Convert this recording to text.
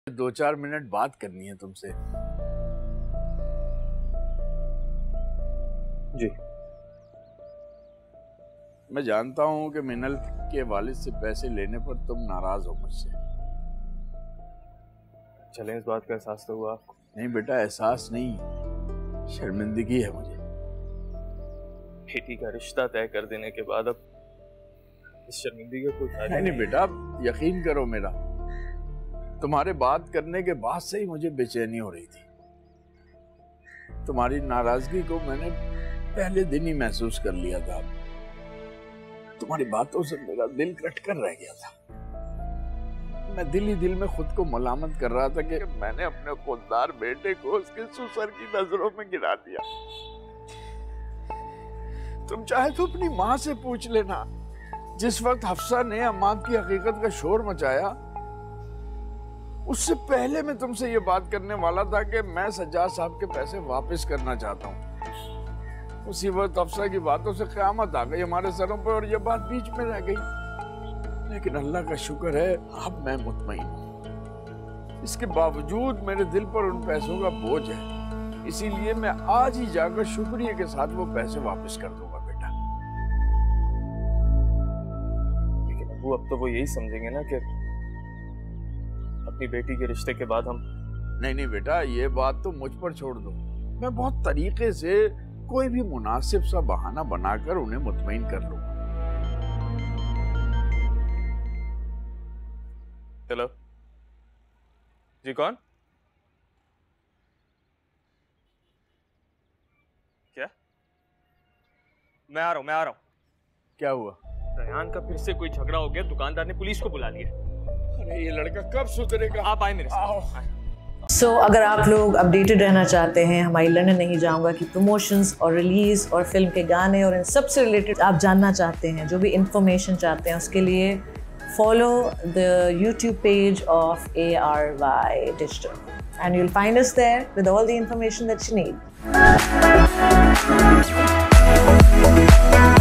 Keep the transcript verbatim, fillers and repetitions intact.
दो चार मिनट बात करनी है तुमसे। जी। मैं जानता हूं कि मिनल के वालिद से पैसे लेने पर तुम नाराज हो मुझसे। चलें, इस बात का एहसास तो हुआ आपको? नहीं बेटा, एहसास नहीं, शर्मिंदगी है मुझे। बेटी का रिश्ता तय कर देने के बाद अब इस शर्मिंदगी को नहीं नहीं बेटा, यकीन करो मेरा, तुम्हारे बात करने के बाद से ही मुझे बेचैनी हो रही थी। तुम्हारी नाराजगी को मैंने पहले दिन ही महसूस कर लिया था। तुम्हारी बातों से मेरा दिल कटकर रह गया था। मैं दिल ही दिल में खुद को मलामत कर रहा था कि मैंने अपने खुददार बेटे को उसके ससुर की नजरों में गिरा दिया। तुम चाहे तो अपनी माँ से पूछ लेना। जिस वक्त हफ्सा ने अम्माद की हकीकत का शोर मचाया, उससे पहले मैं तुमसे ये बात करने वाला था कि मैं सज्जाद साहब के पैसे वापस करना चाहता हूँ। उसी वक्त अफसर की बातों से क़यामत आ गई हमारे सरों पर और ये बात बीच में रह गई। लेकिन अल्लाह का शुक्र है, अब मैं मुतमईन हूँ। इसके बावजूद मेरे दिल पर उन पैसों का बोझ है, इसीलिए मैं आज ही जाकर शुक्रिया के साथ वो पैसे वापस कर दूंगा बेटा। लेकिन अबू, अब तो वो यही समझेंगे ना कि अपनी बेटी के रिश्ते के बाद हम। नहीं नहीं बेटा, ये बात तो मुझ पर छोड़ दो। मैं बहुत तरीके से कोई भी मुनासिब सा बहाना बनाकर उन्हें मुतमईन कर लूं। चलो जी। कौन? क्या? मैं आ रहा हूं, मैं आ रहा हूं। क्या हुआ? रेहान का फिर से कोई झगड़ा हो गया, दुकानदार ने पुलिस को बुला लिया। अरे ये लड़का कब सुधरेगा? आप आए मेरे साथ। सो so, अगर आप लोग अपडेटेड रहना चाहते हैं हमारी लंदन नहीं जाऊंगा कि प्रमोशंस और रिलीज और फिल्म के गाने और इन सब से रिलेटेड आप जानना चाहते हैं, जो भी इंफॉर्मेशन चाहते हैं, उसके लिए follow the YouTube page of A R Y Digital and you'll find us there with all the information that you need.